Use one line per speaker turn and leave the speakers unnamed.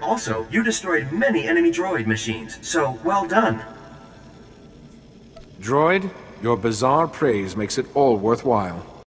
Also, you destroyed many enemy droid machines, so well done.
Droid, your bizarre praise makes it all worthwhile.